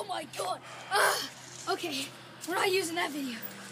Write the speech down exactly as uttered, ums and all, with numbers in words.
Oh my god! Ah, okay, we're not using that video.